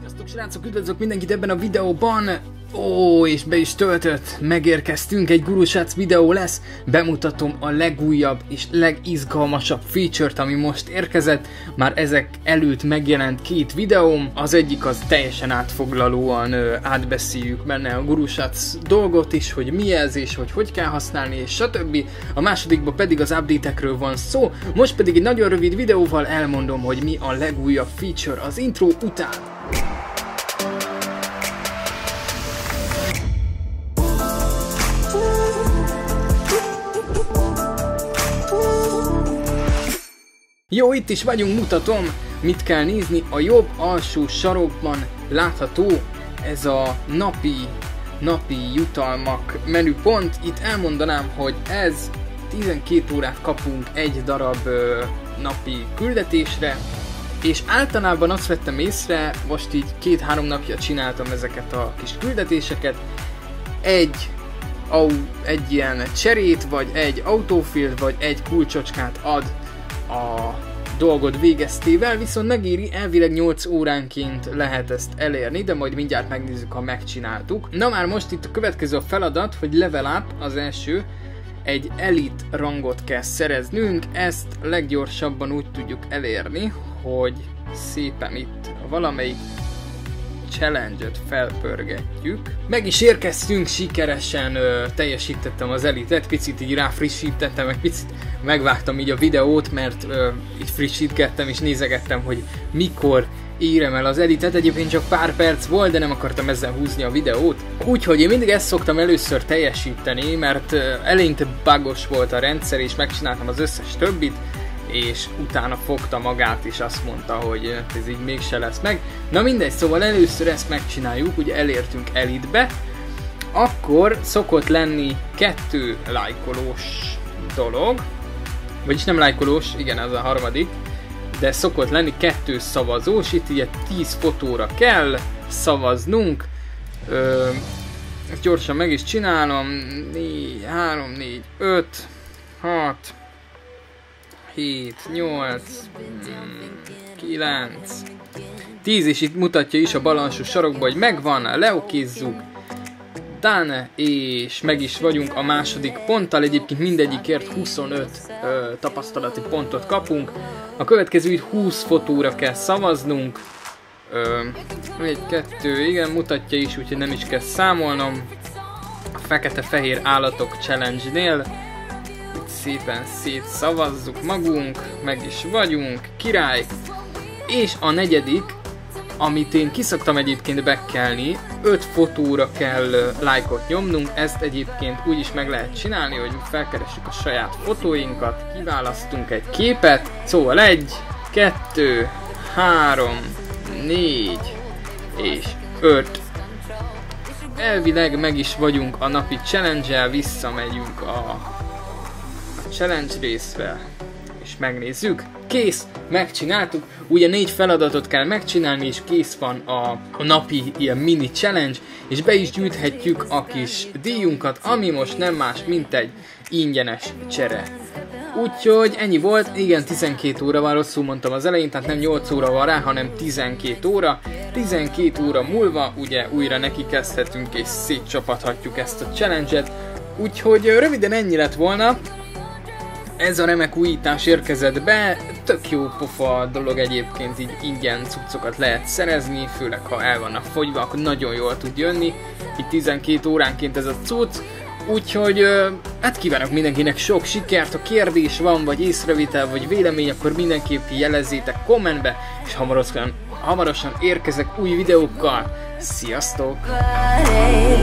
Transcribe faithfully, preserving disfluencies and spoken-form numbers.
Sziasztok srácok, üdvözlök mindenkit ebben a videóban! Ó, és be is töltött, megérkeztünk, egy gurusác videó lesz, bemutatom a legújabb és legizgalmasabb feature-t, ami most érkezett. Már ezek előtt megjelent két videóm, az egyik az teljesen átfoglalóan ö, átbeszéljük benne a gurusác dolgot is, hogy mi ez és hogy hogy kell használni és stb. A másodikban pedig az update-ekről van szó, most pedig egy nagyon rövid videóval elmondom, hogy mi a legújabb feature az intro után. Jó, itt is vagyunk, mutatom, mit kell nézni. A jobb alsó sarokban látható ez a napi, napi jutalmak menüpont. Itt elmondanám, hogy ez tizenkét órát kapunk egy darab ö, napi küldetésre, és általában azt vettem észre, most így két-három napja csináltam ezeket a kis küldetéseket, egy, au, egy ilyen cserét, vagy egy autofilt, vagy egy kulcsocskát ad a dolgod végeztével, viszont megéri, elvileg nyolc óránként lehet ezt elérni, de majd mindjárt megnézzük, ha megcsináltuk. Na már most itt a következő a feladat, hogy level up az első, egy elite rangot kell szereznünk, ezt leggyorsabban úgy tudjuk elérni, hogy szépen itt valamelyik challenge-öt felpörgetjük. Meg is érkeztünk, sikeresen ö, teljesítettem az elitet, picit így ráfrissítettem, meg picit megvágtam így a videót, mert ö, így frissítgettem és nézegettem, hogy mikor érem el az elitet. Egyébként csak pár perc volt, de nem akartam ezzel húzni a videót. Úgyhogy én mindig ezt szoktam először teljesíteni, mert ö, eleinte bugos volt a rendszer, és megcsináltam az összes többit, és utána fogta magát, és azt mondta, hogy ez így mégse lesz meg. Na mindegy, szóval először ezt megcsináljuk, ugye elértünk elitbe, akkor szokott lenni kettő lájkolós dolog, vagyis nem lájkolós, igen, az a harmadik, de szokott lenni kettő szavazós, itt ugye tíz fotóra kell szavaznunk. Ö, ezt gyorsan meg is csinálom, négy, három, négy, öt, hat, hét, nyolc, kilenc, tíz, és itt mutatja is a bal alsó sarokba, hogy megvan, leokézzuk, done, és meg is vagyunk a második ponttal, egyébként mindegyikért huszonöt ö, tapasztalati pontot kapunk. A következő itt húsz fotóra kell szavaznunk, ö, egy, kettő, igen, mutatja is, úgyhogy nem is kell számolnom. A fekete-fehér állatok challenge-nél szépen szétszavazzuk magunk, meg is vagyunk, király. És a negyedik, amit én kiszoktam egyébként bekelni, öt fotóra kell lájkot nyomnunk, ezt egyébként úgy is meg lehet csinálni, hogy felkeressük a saját fotóinkat, kiválasztunk egy képet, szóval egy, kettő, három, négy és öt. Elvileg meg is vagyunk a napi challenge-el, visszamegyünk a challenge részre, és megnézzük. Kész, megcsináltuk, ugye négy feladatot kell megcsinálni, és kész van a, a napi ilyen mini challenge, és be is gyűjthetjük a kis díjunkat, ami most nem más, mint egy ingyenes csere. Úgyhogy ennyi volt, igen, tizenkét óra van, rosszul mondtam az elején, tehát nem nyolc óra van rá, hanem tizenkét óra. tizenkét óra múlva ugye újra neki kezdhetünk, és szétcsapathatjuk ezt a challenge-et. Úgyhogy röviden ennyi lett volna. Ez a remek újítás érkezett be, tök jó pofa dolog egyébként, így ingyen cuccokat lehet szerezni, főleg ha el vannak fogyva, akkor nagyon jól tud jönni, így tizenkét óránként ez a cucc, úgyhogy hát kívánok mindenkinek sok sikert, ha kérdés van, vagy észrevétel, vagy vélemény, akkor mindenképp jelezzétek kommentbe, és hamarosan, hamarosan érkezek új videókkal, sziasztok!